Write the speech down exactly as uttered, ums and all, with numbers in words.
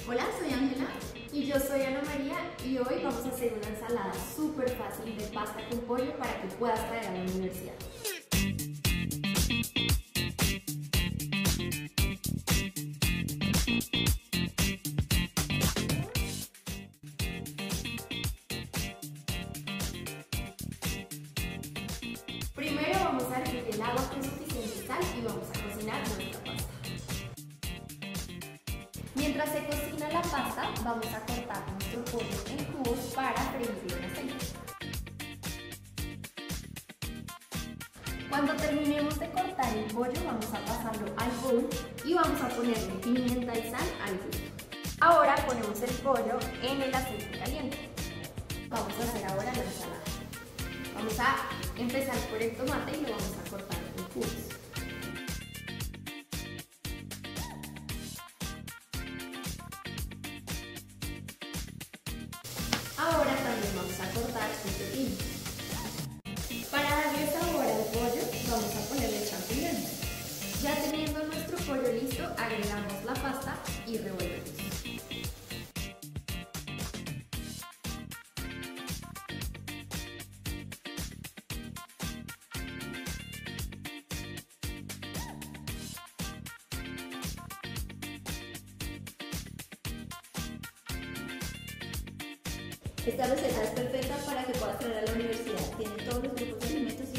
Hola, soy Ángela. Y yo soy Ana María y hoy vamos a hacer una ensalada súper fácil de pasta con pollo para que puedas traer a la universidad. Primero vamos a hervir el agua con suficiente sal y vamos a cocinar nuestra pasta. Mientras se cocina la pasta, vamos a cortar nuestro pollo en cubos para freírlo en aceite. Cuando terminemos de cortar el pollo, vamos a pasarlo al bowl y vamos a ponerle pimienta y sal al gusto. Ahora ponemos el pollo en el aceite caliente. Vamos a hacer ahora la ensalada. Vamos a empezar por el tomate y lo vamos a cortar en cubos. Ahora también vamos a cortar un pepino. Para darle sabor al pollo vamos a ponerle champiñones. Ya teniendo nuestro pollo listo, agregamos la pasta y revolvemos. Esta receta es perfecta para que puedas traer a la universidad. Tiene todos los grupos de alimentos